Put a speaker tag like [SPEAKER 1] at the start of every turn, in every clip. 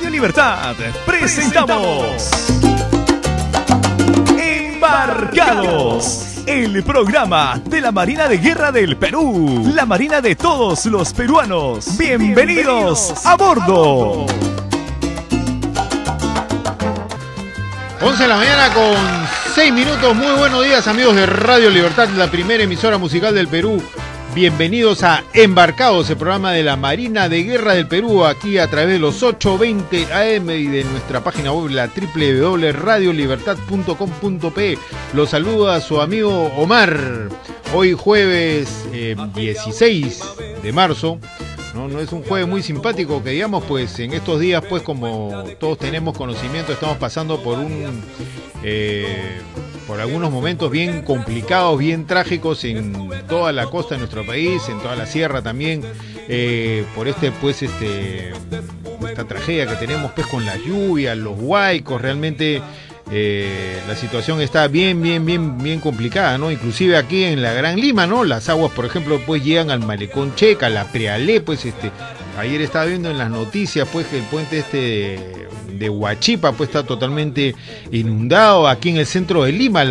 [SPEAKER 1] Radio Libertad presentamos Embarcados, el programa de la Marina de Guerra del Perú, la Marina de todos los peruanos. Bienvenidos a bordo.
[SPEAKER 2] 11 de la mañana con 6 minutos. Muy buenos días, amigos de Radio Libertad, la primera emisora musical del Perú. Bienvenidos a Embarcados, el programa de la Marina de Guerra del Perú, aquí a través de los 820 AM y de nuestra página web, la www.radiolibertad.com.pe. Los saluda su amigo Omar. Hoy jueves 16 de marzo. No es un jueves muy simpático que digamos, pues en estos días, pues como todos tenemos conocimiento, estamos pasando por por algunos momentos bien complicados, bien trágicos en toda la costa de nuestro país, en toda la sierra también, por esta tragedia que tenemos pues con las lluvias, los huaicos. Realmente la situación está bien complicada, ¿no? Inclusive aquí en la Gran Lima, ¿no? Las aguas, por ejemplo, pues llegan al Malecón Checa, la Prealé, pues ayer estaba viendo en las noticias pues que el puente de Huachipa pues está totalmente inundado. Aquí en el centro de Lima,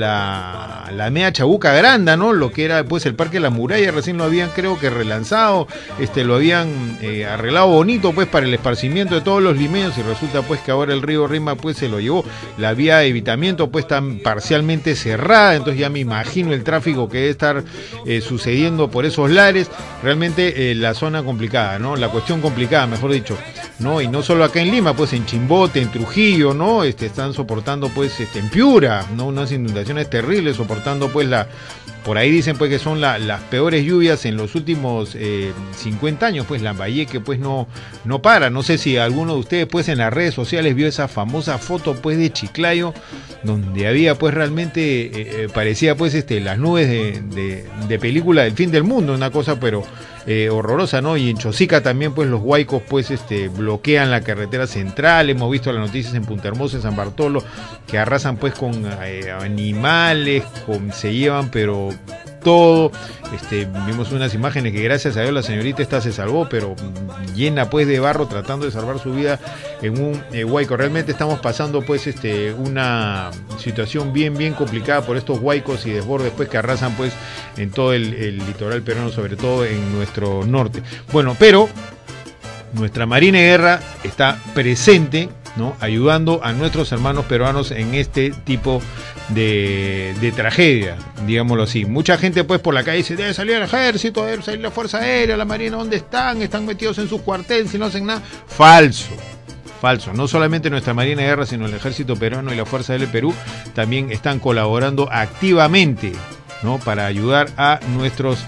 [SPEAKER 2] la Mea Chabuca Granda, ¿no? Lo que era pues el Parque La Muralla, recién lo habían creo que relanzado, lo habían arreglado bonito pues para el esparcimiento de todos los limeños, y resulta pues que ahora el río Rima pues se lo llevó. La vía de evitamiento pues está parcialmente cerrada, entonces ya me imagino el tráfico que debe estar sucediendo por esos lares. Realmente la zona complicada, ¿no? La cuestión complicada, mejor dicho, ¿no? Y no solo acá en Lima, pues en Chimbote, en Trujillo, ¿no? Están soportando pues en Piura, ¿no? Unas inundaciones terribles, soportando pues por ahí dicen pues que son las peores lluvias en los últimos 50 años, pues Lambayeque pues no para. No sé si alguno de ustedes pues en las redes sociales vio esa famosa foto pues de Chiclayo, donde había pues realmente parecía pues las nubes de película del fin del mundo, una cosa pero horrorosa, ¿no? Y en Chosica también pues los huaicos pues bloquean la carretera central. Hemos visto las noticias en Punta Hermosa, en San Bartolo, que arrasan pues con animales, se llevan pero todo. Vimos unas imágenes que gracias a Dios la señorita esta se salvó, pero llena pues de barro tratando de salvar su vida en un huaico. Realmente estamos pasando pues una situación bien complicada por estos huaicos y desbordes pues que arrasan pues en todo el litoral peruano, sobre todo en nuestro norte. Bueno, pero nuestra Marina de Guerra está presente, ¿no? Ayudando a nuestros hermanos peruanos en este tipo de tragedia, digámoslo así. Mucha gente pues por la calle dice, debe salir el ejército, debe salir la Fuerza Aérea, la Marina. ¿Dónde están? Están metidos en sus cuarteles y no hacen nada. Falso. No solamente nuestra Marina de Guerra, sino el ejército peruano y la Fuerza Aérea del Perú también están colaborando activamente, ¿no? Para ayudar a nuestros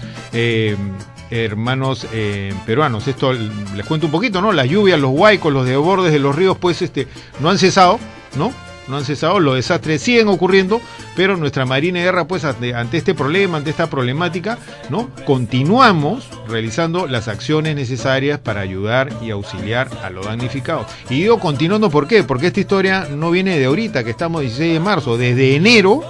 [SPEAKER 2] hermanos peruanos. Esto les cuento un poquito, ¿no? Las lluvias, los huaicos, los desbordes de los ríos pues no han cesado, ¿no? No han cesado, los desastres siguen ocurriendo, pero nuestra Marina de Guerra pues ante este problema, ante esta problemática, ¿no? Continuamos realizando las acciones necesarias para ayudar y auxiliar a los damnificados. Y digo continuando, ¿por qué? Porque esta historia no viene de ahorita, que estamos 16 de marzo, desde enero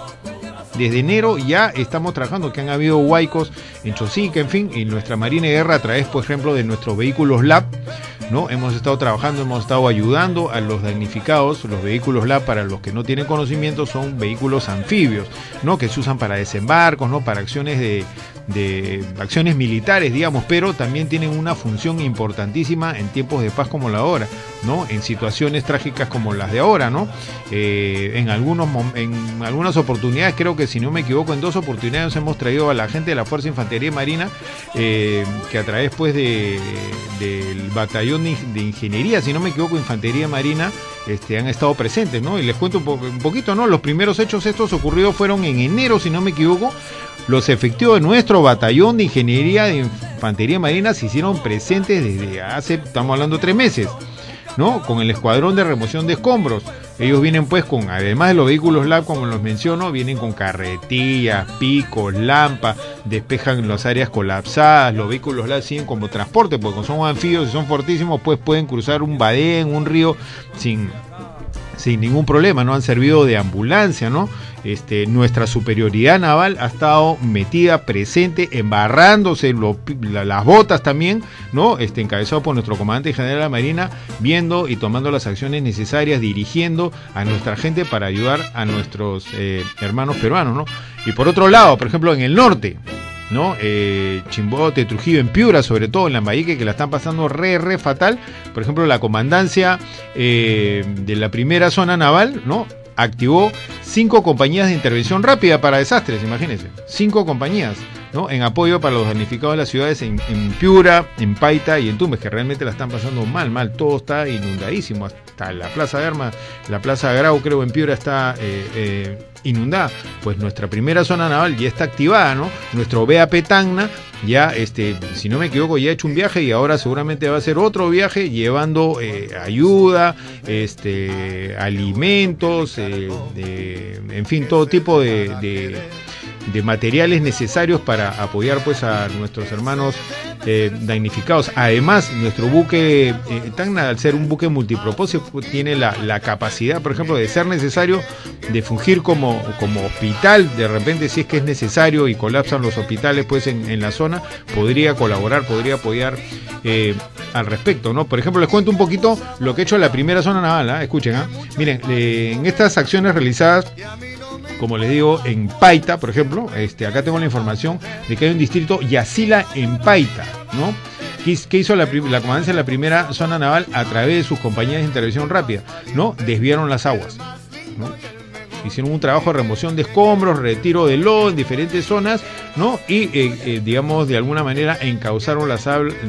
[SPEAKER 2] ya estamos trabajando, que han habido huaicos en Chosica, en fin, y nuestra Marina de Guerra a través, por ejemplo, de nuestros vehículos LAP, ¿no? Hemos estado trabajando, hemos estado ayudando a los damnificados. Los vehículos LAP, para los que no tienen conocimiento, son vehículos anfibios, ¿no? Que se usan para desembarcos, ¿no? Para acciones de acciones militares, digamos, pero también tienen una función importantísima en tiempos de paz como la ahora, ¿no? En situaciones trágicas como las de ahora, ¿no? En algunas oportunidades, creo que si no me equivoco, en 2 oportunidades hemos traído a la gente de la Fuerza Infantería Marina, que a través pues del batallón de ingeniería, si no me equivoco, Infantería Marina, han estado presentes, ¿no? Y les cuento un poquito, ¿no? Los primeros hechos estos ocurridos fueron en enero, si no me equivoco. Los efectivos de nuestro batallón de ingeniería de Infantería Marina se hicieron presentes desde hace, estamos hablando, 3 meses, ¿no? Con el escuadrón de remoción de escombros. Ellos vienen pues además de los vehículos LAP, como los menciono, vienen con carretillas, picos, lampas, despejan las áreas colapsadas. Los vehículos LAP siguen como transporte, porque son anfibios y son fortísimos, pues pueden cruzar un badén, un río sin sin ningún problema, ¿no? Han servido de ambulancia, ¿no? Nuestra superioridad naval ha estado metida, presente, embarrándose las botas también, ¿no? Encabezado por nuestro comandante general de la Marina, viendo y tomando las acciones necesarias, dirigiendo a nuestra gente para ayudar a nuestros hermanos peruanos, ¿no? Y por otro lado, por ejemplo, en el norte, ¿no? Chimbote, Trujillo, en Piura, sobre todo en Lambayeque, que la están pasando re fatal. Por ejemplo, la comandancia de la primera zona naval, ¿no? Activó 5 compañías de intervención rápida para desastres, imagínense, 5 compañías, ¿no? En apoyo para los damnificados de las ciudades en Piura, en Paita y en Tumbes, que realmente la están pasando mal, todo está inundadísimo, hasta la Plaza de Armas, la Plaza de Grau, creo, en Piura está inundada. Pues nuestra primera zona naval ya está activada, ¿no? Nuestro BAP Tacna ya, si no me equivoco, ya ha hecho un viaje y ahora seguramente va a hacer otro viaje llevando ayuda, alimentos, en fin, todo tipo de materiales necesarios para apoyar pues a nuestros hermanos damnificados. Además, nuestro buque Tacna, al ser un buque multipropósito, tiene la capacidad, por ejemplo, de ser necesario, de fungir como hospital. De repente, si es que es necesario y colapsan los hospitales pues en la zona, podría colaborar, podría apoyar al respecto, ¿no? Por ejemplo, les cuento un poquito lo que ha hecho la primera zona naval, ¿eh? Escuchen, ¿eh? Miren, en estas acciones realizadas, como les digo, en Paita, por ejemplo, acá tengo la información de que hay un distrito Yacila en Paita, ¿no? ¿Qué hizo la comandancia de la primera zona naval a través de sus compañías de intervención rápida? ¿No? Desviaron las aguas, ¿no? Hicieron un trabajo de remoción de escombros, retiro de lodo en diferentes zonas, ¿no? Y, digamos, de alguna manera encauzaron las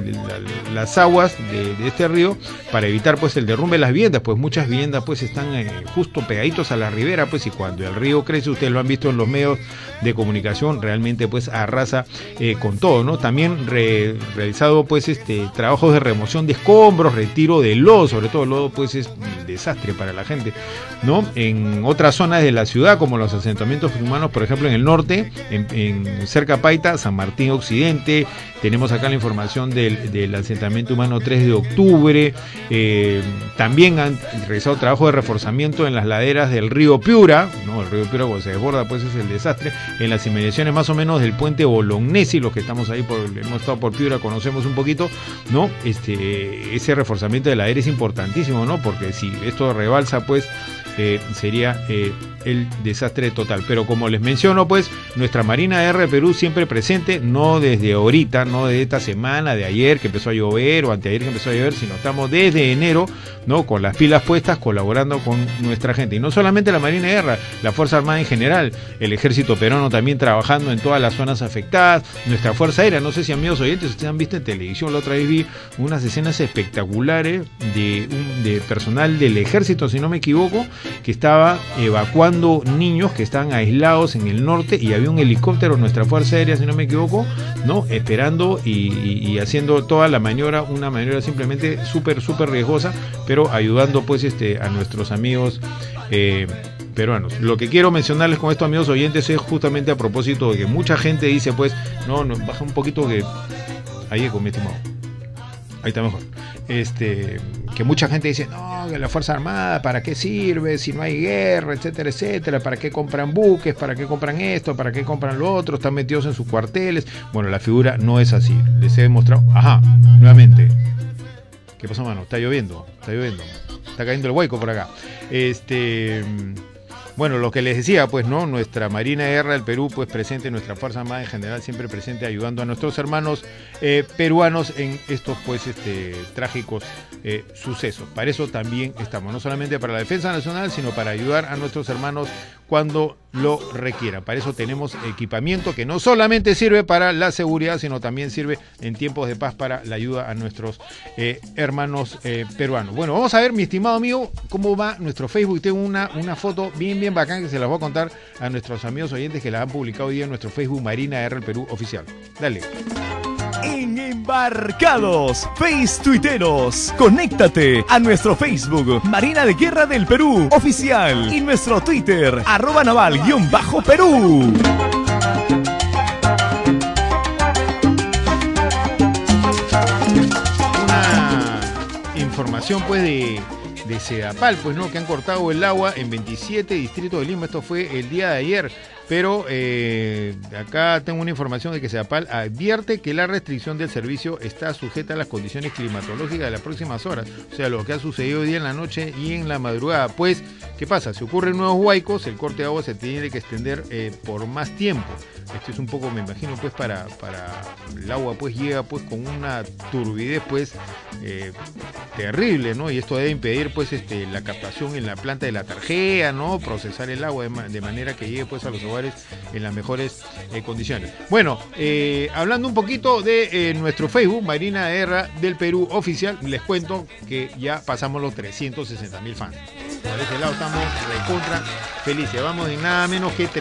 [SPEAKER 2] aguas de este río para evitar, pues, el derrumbe de las viviendas, pues muchas viviendas, pues, están justo pegaditos a la ribera, pues, y cuando el río crece, ustedes lo han visto en los medios de comunicación, realmente, pues, arrasa con todo, ¿no? También realizado, pues, trabajos de remoción de escombros, retiro de lodo, sobre todo el lodo, pues, es un desastre para la gente, ¿no? En otras zonas de la ciudad, como los asentamientos humanos, por ejemplo, en el norte, en cerca a Paita, San Martín Occidente, tenemos acá la información del asentamiento humano 3 de octubre, también han realizado trabajo de reforzamiento en las laderas del río Piura, ¿no? El río Piura cuando se desborda, pues es el desastre, en las inmediaciones más o menos del puente Bolognesi, los que estamos ahí, hemos estado por Piura, conocemos un poquito, ¿no? Ese reforzamiento de la ladera es importantísimo, ¿no? Porque si esto rebalsa, pues sería el desastre total. Pero como les menciono, pues nuestra Marina de Guerra de Perú siempre presente, no desde ahorita, no de esta semana, de ayer que empezó a llover o anteayer que empezó a llover, sino estamos desde enero, ¿no? Con las pilas puestas, colaborando con nuestra gente. Y no solamente la Marina de Guerra, la Fuerza Armada en general, el Ejército Peruano también trabajando en todas las zonas afectadas, nuestra Fuerza Aérea. No sé si, amigos oyentes, ustedes han visto en televisión, la otra vez vi unas escenas espectaculares de personal del Ejército, si no me equivoco, que estaba evacuando niños que estaban aislados en el norte, y había un helicóptero, nuestra Fuerza Aérea, si no me equivoco, ¿no? Esperando y haciendo toda la maniobra, una maniobra simplemente súper riesgosa, pero ayudando pues a nuestros amigos peruanos. Lo que quiero mencionarles con esto, amigos oyentes, es justamente a propósito de que mucha gente dice, pues, no, baja un poquito, que ahí con mi estimado, ahí está mejor. Que mucha gente dice, no, que la Fuerza Armada, ¿para qué sirve si no hay guerra, etcétera? ¿Para qué compran buques? ¿Para qué compran esto? ¿Para qué compran lo otro? Están metidos en sus cuarteles. Bueno, la figura no es así. Les he demostrado. Ajá, nuevamente. ¿Qué pasó, mano? Está lloviendo. Está cayendo el hueco por acá. Bueno, lo que les decía, pues, ¿no? Nuestra Marina de Guerra del Perú, pues, presente, nuestra Fuerza Armada en general, siempre presente, ayudando a nuestros hermanos peruanos en estos, pues, trágicos sucesos. Para eso también estamos, no solamente para la defensa nacional, sino para ayudar a nuestros hermanos cuando lo requieran. Para eso tenemos equipamiento que no solamente sirve para la seguridad, sino también sirve en tiempos de paz para la ayuda a nuestros hermanos peruanos. Bueno, vamos a ver, mi estimado amigo, cómo va nuestro Facebook. Tengo una foto bien bacán que se las voy a contar a nuestros amigos oyentes que la han publicado hoy día en nuestro Facebook Marina de Guerra del Perú Oficial. Dale.
[SPEAKER 1] En Embarcados, Face Tuiteros, conéctate a nuestro Facebook Marina de Guerra del Perú Oficial y nuestro Twitter @naval_Perú.
[SPEAKER 2] Una información, pues, de Sedapal, pues no, que han cortado el agua en 27 distritos de Lima. Esto fue el día de ayer. Pero acá tengo una información de que Sedapal advierte que la restricción del servicio está sujeta a las condiciones climatológicas de las próximas horas. O sea, lo que ha sucedido hoy día en la noche y en la madrugada. Pues, ¿qué pasa? Si ocurren nuevos huaicos, el corte de agua se tiene que extender por más tiempo. Esto es un poco, me imagino, pues para el agua pues llega pues con una turbidez pues terrible, ¿no? Y esto debe impedir pues la captación en la planta de la Tarjea, ¿no? Procesar el agua de manera que llegue pues a los hogares en las mejores condiciones. Bueno, hablando un poquito de nuestro Facebook, Marina de Guerra del Perú Oficial, les cuento que ya pasamos los 360.000 fans. Por ese lado estamos recontra felices. Vamos de nada menos que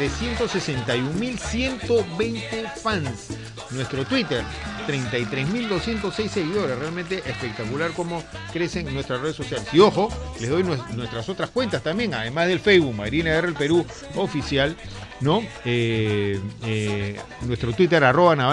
[SPEAKER 2] 361.120 fans. Nuestro Twitter, 33.206 seguidores. Realmente espectacular cómo crecen nuestras redes sociales. Y ojo, les doy nuestras otras cuentas también, además del Facebook, Marina Guerra del Perú Oficial, ¿no? Nuestro Twitter,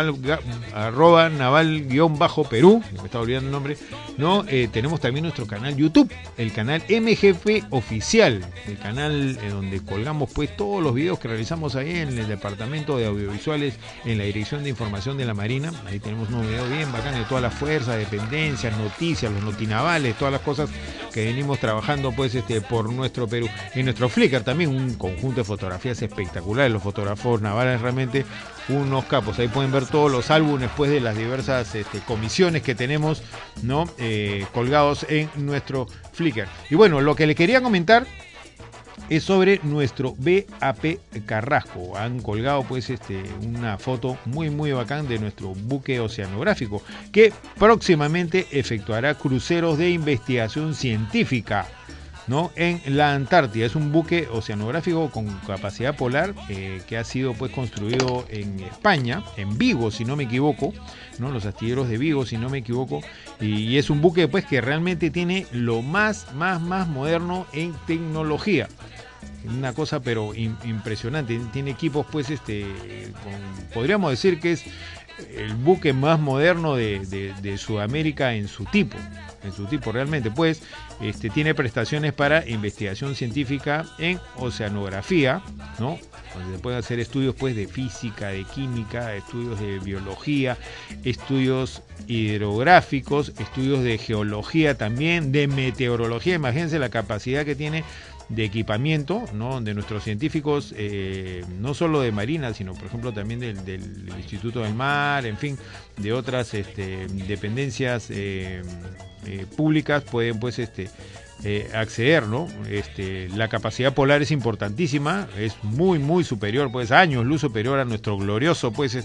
[SPEAKER 2] @naval_Perú, me estaba olvidando el nombre, ¿no? Tenemos también nuestro canal YouTube, el canal MGF Oficial, el canal donde colgamos pues todos los videos que realizamos ahí en el departamento de audiovisuales en la Dirección de Información de la Marina. Ahí tenemos unos videos bien bacanes de todas las fuerzas, dependencias, noticias, los notinavales, todas las cosas que venimos trabajando pues por nuestro Perú. En nuestro Flickr también un conjunto de fotografías espectaculares. Los fotógrafos navales realmente unos capos. Ahí pueden ver todos los álbumes pues de las diversas comisiones que tenemos, ¿no? Colgados en nuestro Flickr. Y bueno, lo que le quería comentar es sobre nuestro BAP Carrasco. Han colgado pues una foto muy muy bacán de nuestro buque oceanográfico que próximamente efectuará cruceros de investigación científica, ¿no? En la Antártida. Es un buque oceanográfico con capacidad polar que ha sido pues construido en España, en Vigo si no me equivoco, ¿no? Los astilleros de Vigo si no me equivoco, y es un buque pues que realmente tiene lo más moderno en tecnología. Una cosa pero impresionante. Tiene equipos pues podríamos decir que es el buque más moderno de Sudamérica en su tipo realmente, pues tiene prestaciones para investigación científica en oceanografía, ¿no? Donde se pueden hacer estudios pues de física, de química, estudios de biología, estudios hidrográficos, estudios de geología también, de meteorología. Imagínense la capacidad que tiene de equipamiento, ¿no? De nuestros científicos, no solo de Marina, sino por ejemplo también del Instituto del Mar, en fin, de otras dependencias públicas pueden pues acceder, ¿no? La capacidad polar es importantísima, es muy superior, pues años luz superior a nuestro glorioso pues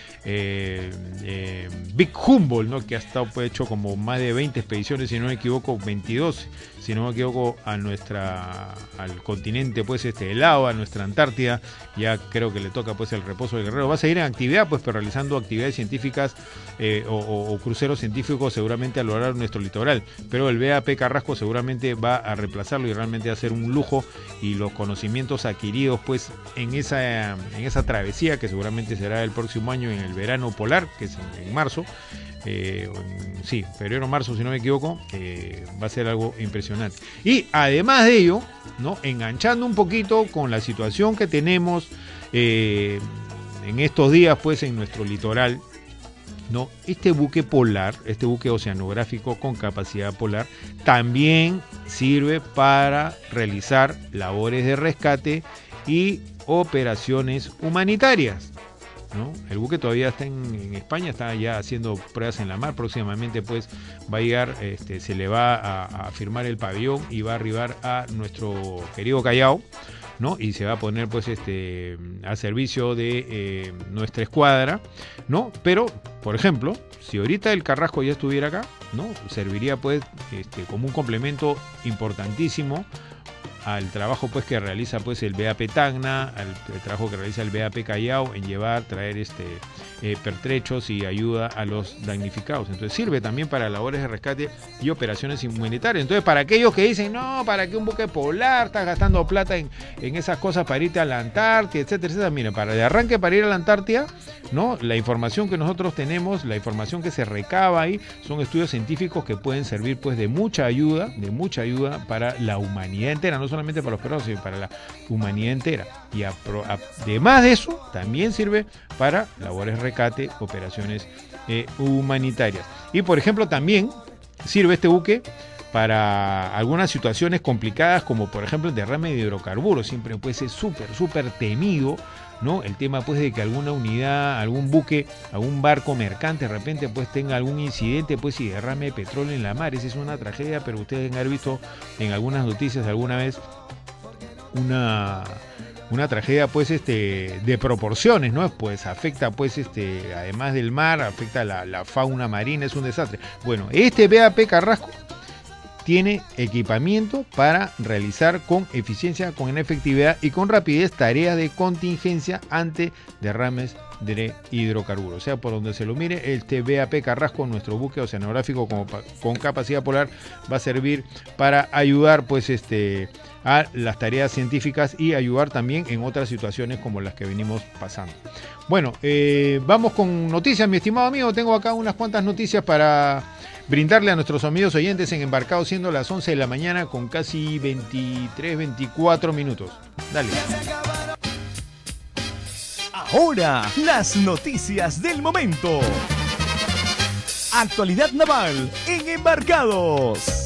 [SPEAKER 2] Big Humboldt, ¿no? Que ha estado pues, hecho como más de 20 expediciones, si no me equivoco, 22, si no me equivoco, al continente pues helado, a nuestra Antártida. Ya creo que le toca pues el reposo del guerrero. Va a seguir en actividad pues, pero realizando actividades científicas o cruceros científicos seguramente a lo largo de nuestro litoral, pero el BAP Carrasco seguramente va a reemplazarlo y realmente va a ser un lujo, y los conocimientos adquiridos pues en esa travesía, que seguramente será el próximo año en el verano polar, que es en marzo, febrero-marzo si no me equivoco, va a ser algo impresionante. Y además de ello, ¿no? Enganchando un poquito con la situación que tenemos en estos días pues en nuestro litoral, ¿no? Este buque polar, este buque oceanográfico con capacidad polar, también sirve para realizar labores de rescate y operaciones humanitarias, ¿no? El buque todavía está en España, está ya haciendo pruebas en la mar. Próximamente pues va a llegar, se le va a firmar el pabellón y va a arribar a nuestro querido Callao, ¿no? Y se va a poner pues a servicio de nuestra escuadra, ¿no? Pero, por ejemplo, si ahorita el Carrasco ya estuviera acá, ¿no? Serviría pues como un complemento importantísimo al trabajo pues que realiza pues el BAP Tacna, al trabajo que realiza el BAP Callao en llevar, traer pertrechos y ayuda a los damnificados. Entonces sirve también para labores de rescate y operaciones humanitarias. Entonces, para aquellos que dicen, no, ¿para qué un buque polar? Estás gastando plata en esas cosas para irte a la Antártida, etcétera, etcétera. Mira, para de arranque para ir a la Antártida, ¿no? La información que nosotros tenemos, la información que se recaba ahí, son estudios científicos que pueden servir pues de mucha ayuda para la humanidad entera, no solamente para los peruanos, sino para la humanidad entera. Y además de eso, también sirve para labores de rescate, operaciones humanitarias. Y por ejemplo, también sirve este buque para algunas situaciones complicadas, como por ejemplo el derrame de hidrocarburos. Siempre puede ser súper temido, ¿no? El tema pues de que alguna unidad, algún buque, algún barco mercante de repente pues tenga algún incidente pues y derrame de petróleo en la mar. Esa es una tragedia, pero ustedes deben haber visto en algunas noticias alguna vez una tragedia pues de proporciones, ¿no? Pues afecta pues además del mar, afecta la fauna marina, es un desastre. Bueno, este BAP Carrasco tiene equipamiento para realizar con eficiencia, con efectividad y con rapidez tareas de contingencia ante derrames de hidrocarburos. O sea, por donde se lo mire, este BAP Carrasco, nuestro buque oceanográfico con capacidad polar, va a servir para ayudar pues a las tareas científicas y ayudar también en otras situaciones como las que venimos pasando. Bueno, vamos con noticias, mi estimado amigo. Tengo acá unas cuantas noticias para brindarle a nuestros amigos oyentes en Embarcado, siendo las 11 de la mañana con casi 24 minutos. Dale.
[SPEAKER 1] Ahora, las noticias del momento. Actualidad naval en Embarcados.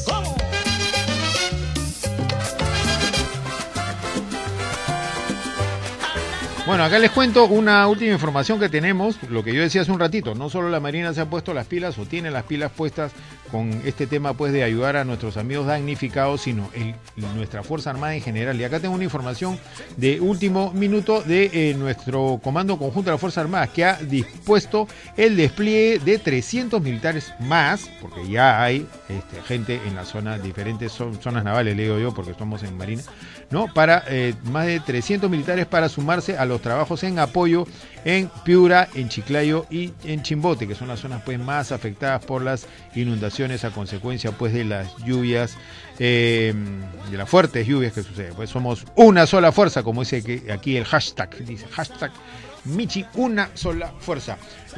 [SPEAKER 2] Bueno, acá les cuento una última información que tenemos, lo que yo decía hace un ratito, no solo la Marina se ha puesto las pilas o tiene las pilas puestas con este tema pues de ayudar a nuestros amigos damnificados, sino nuestra Fuerza Armada en general. Y acá tengo una información de último minuto de nuestro Comando Conjunto de la Fuerza Armada, que ha dispuesto el despliegue de 300 militares más, porque ya hay gente en las zonas, diferentes zonas navales, le digo yo, porque estamos en Marina, ¿no? Para más de 300 militares para sumarse a los trabajos en apoyo en Piura, en Chiclayo y en Chimbote, que son las zonas pues más afectadas por las inundaciones a consecuencia pues de las lluvias, de las fuertes lluvias que suceden. Pues somos una sola fuerza, como dice que aquí el hashtag, dice hashtag Michi, una sola fuerza.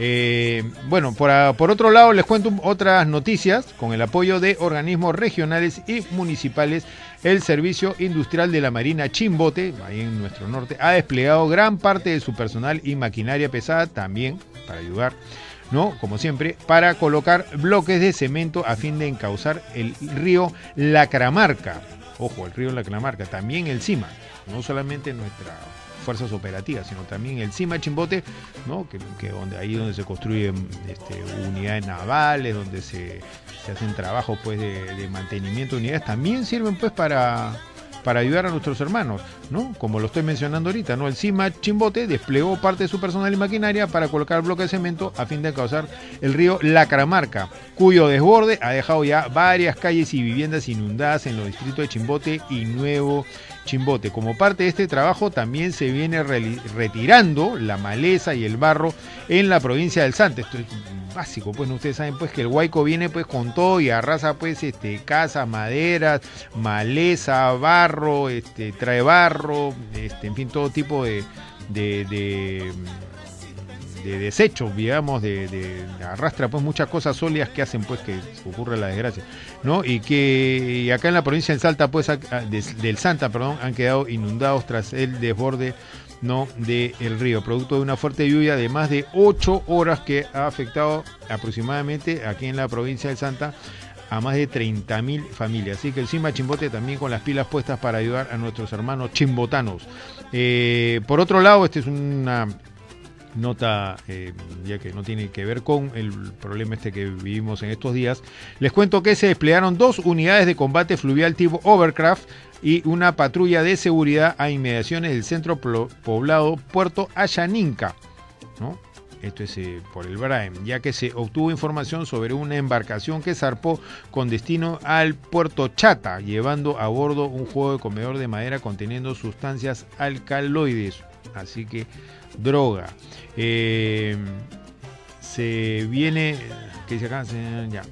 [SPEAKER 2] Bueno, por otro lado les cuento otras noticias. Con el apoyo de organismos regionales y municipales, el Servicio Industrial de la Marina Chimbote, ahí en nuestro norte, ha desplegado gran parte de su personal y maquinaria pesada también para ayudar, ¿no? Como siempre, para colocar bloques de cemento a fin de encauzar el río Lacramarca. Ojo, el río Lacramarca, también el CIMA, no solamente nuestra fuerzas operativas, sino también el CIMA Chimbote, ¿no? que donde se construyen unidades navales, donde se hacen trabajos pues de mantenimiento de unidades, también sirven pues para ayudar a nuestros hermanos, ¿no? Como lo estoy mencionando ahorita, ¿no? El CIMA Chimbote desplegó parte de su personal y maquinaria para colocar bloques de cemento a fin de encauzar el río Lacramarca, cuyo desborde ha dejado ya varias calles y viviendas inundadas en los distritos de Chimbote y Nuevo Chimbote. Como parte de este trabajo también se viene retirando la maleza y el barro en la provincia del Santa. Esto es básico, pues ustedes saben pues que el Huayco viene pues con todo y arrasa pues casas, maderas, maleza, barro, trae barro, en fin, todo tipo de desechos, digamos, arrastra pues muchas cosas sólidas que hacen pues que ocurra la desgracia, ¿no? Y acá en la provincia del Salta pues del Santa, perdón, han quedado inundados tras el desborde, ¿no?, del río, producto de una fuerte lluvia de más de 8 horas que ha afectado aproximadamente aquí en la provincia del Santa a más de 30.000 familias. Así que el CIMA Chimbote también con las pilas puestas para ayudar a nuestros hermanos chimbotanos. Por otro lado, esta es una nota ya que no tiene que ver con el problema que vivimos en estos días. Les cuento que se desplegaron 2 unidades de combate fluvial tipo Overcraft y una patrulla de seguridad a inmediaciones del centro poblado Puerto Ayaninca, ¿no? Esto es por el Braem, ya que se obtuvo información sobre una embarcación que zarpó con destino al puerto Chata, llevando a bordo un juego de comedor de madera conteniendo sustancias alcaloides, así que droga. Se viene, ¿qué dice acá? Ya.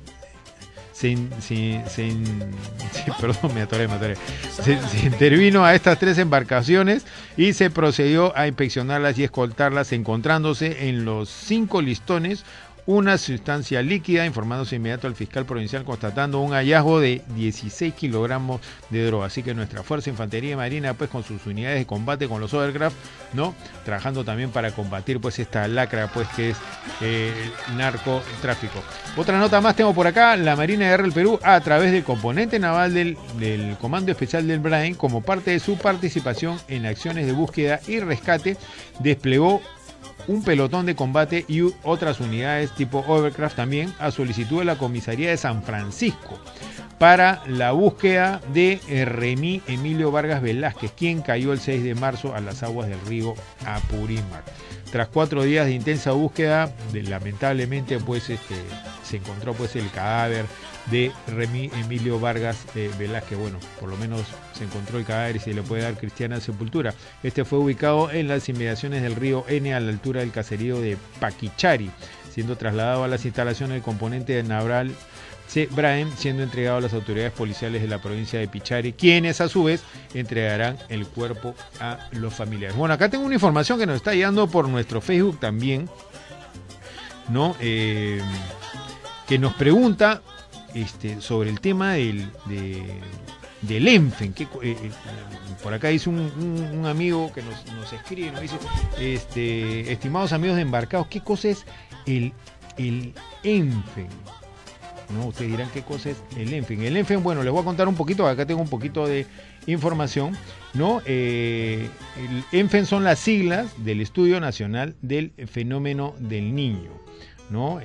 [SPEAKER 2] Perdón, me atoré. Se intervino a estas 3 embarcaciones y se procedió a inspeccionarlas y escoltarlas, encontrándose en los 5 listones una sustancia líquida, informándose inmediato al fiscal provincial, constatando un hallazgo de 16 kilogramos de droga. Así que nuestra Fuerza de Infantería Marina, pues con sus unidades de combate, con los Overcraft, ¿no? Trabajando también para combatir pues esta lacra, pues que es el narcotráfico. Otra nota más tengo por acá: la Marina de Guerra del Perú, a través del componente naval del Comando Especial del Braem, como parte de su participación en acciones de búsqueda y rescate, desplegó un pelotón de combate y otras unidades tipo Overcraft también a solicitud de la Comisaría de San Francisco para la búsqueda de Remy Emilio Vargas Velázquez, quien cayó el 6 de marzo a las aguas del río Apurímac. Tras 4 días de intensa búsqueda, lamentablemente pues se encontró pues el cadáver de Remy Emilio Vargas Velázquez. Bueno, por lo menos se encontró el cadáver y se le puede dar cristiana sepultura. Este fue ubicado en las inmediaciones del río N, a la altura del caserío de Paquichari, siendo trasladado a las instalaciones del componente naval Braem, siendo entregado a las autoridades policiales de la provincia de Pichari, quienes a su vez entregarán el cuerpo a los familiares. Bueno, acá tengo una información que nos está llegando por nuestro Facebook también, ¿no? Que nos pregunta sobre el tema del ENFEN. Por acá dice un amigo que nos escribe, nos dice, estimados amigos de Embarcados, ¿qué cosa es el ENFEN? ¿No? Ustedes dirán qué cosa es el ENFEN. El ENFEN, bueno, les voy a contar un poquito, acá tengo un poquito de información, ¿no? El ENFEN son las siglas del Estudio Nacional del Fenómeno del Niño, ¿no?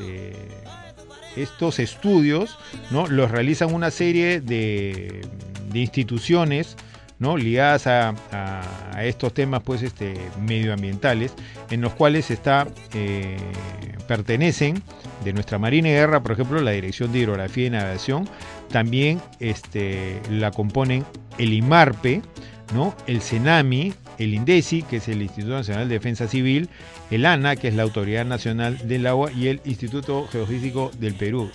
[SPEAKER 2] Estos estudios, ¿no?, los realizan una serie de instituciones, ¿no?, ligadas a estos temas pues medioambientales, en los cuales pertenecen de nuestra Marina de Guerra, por ejemplo, la Dirección de Hidrografía y Navegación. También la componen el IMARPE, ¿no?, el CENAMI, el INDECI, que es el Instituto Nacional de Defensa Civil, el ANA, que es la Autoridad Nacional del Agua, y el Instituto Geofísico del Perú.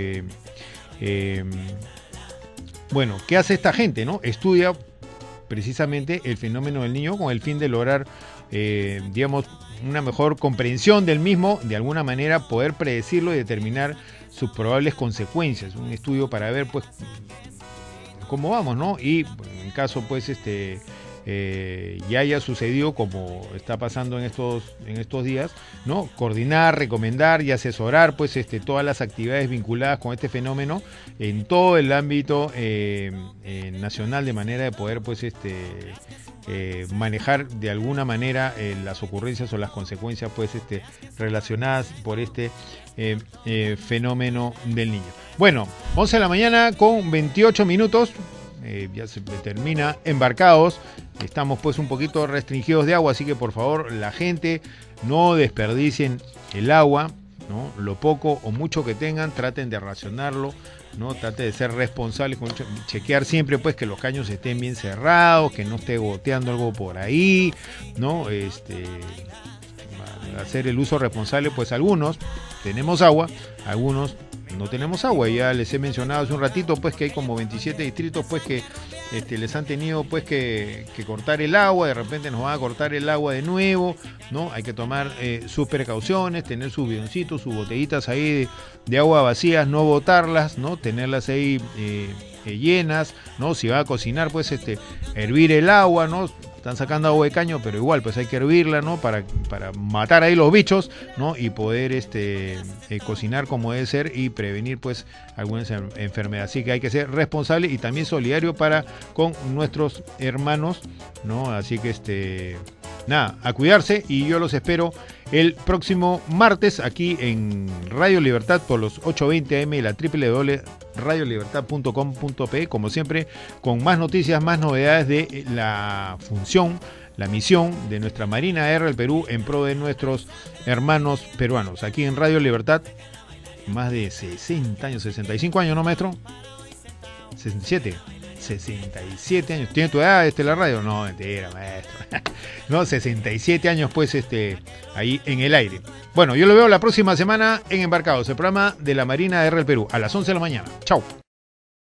[SPEAKER 2] Bueno, ¿qué hace esta gente, no? Estudia precisamente el fenómeno del niño con el fin de lograr, digamos, una mejor comprensión del mismo, de alguna manera poder predecirlo y determinar sus probables consecuencias. Un estudio para ver, pues, cómo vamos, ¿no? Y en caso, pues, ya haya sucedido como está pasando en estos días, ¿no?, coordinar, recomendar y asesorar pues todas las actividades vinculadas con este fenómeno en todo el ámbito nacional, de manera de poder pues manejar de alguna manera las ocurrencias o las consecuencias pues relacionadas por este fenómeno del niño. Bueno, 11 de la mañana con 28 minutos. Ya se termina Embarcados. Estamos pues un poquito restringidos de agua, así que por favor, la gente, no desperdicien el agua, ¿no? Lo poco o mucho que tengan, traten de racionarlo, ¿no? Traten de ser responsables, chequear siempre pues que los caños estén bien cerrados, que no esté goteando algo por ahí, ¿no? Hacer el uso responsable, pues algunos tenemos agua, algunos no tenemos agua. Ya les he mencionado hace un ratito pues que hay como 27 distritos pues que les han tenido pues que cortar el agua. De repente nos van a cortar el agua de nuevo, ¿no? Hay que tomar sus precauciones, tener sus bidoncitos, sus botellitas ahí de agua vacías, no botarlas, ¿no? Tenerlas ahí llenas, ¿no? Si va a cocinar, pues hervir el agua, ¿no? Están sacando agua de caño, pero igual pues hay que hervirla, ¿no? Para matar ahí los bichos, ¿no? Y poder cocinar como debe ser y prevenir pues algunas enfermedades. Así que hay que ser responsable y también solidario para con nuestros hermanos, ¿no? Así que nada, a cuidarse, y yo los espero el próximo martes aquí en Radio Libertad por los 8:20 AM y la radiolibertad.com.pe, como siempre, con más noticias, más novedades de la función, la misión de nuestra Marina Guerra del Perú en pro de nuestros hermanos peruanos. Aquí en Radio Libertad, más de 60 años, 65 años, ¿no, maestro? 67 años. ¿Tiene tu edad la radio? No, mentira, maestro. No, 67 años pues ahí en el aire. Bueno, yo lo veo la próxima semana en Embarcados, el programa de la Marina Guerra del Perú, a las 11 de la mañana. Chau.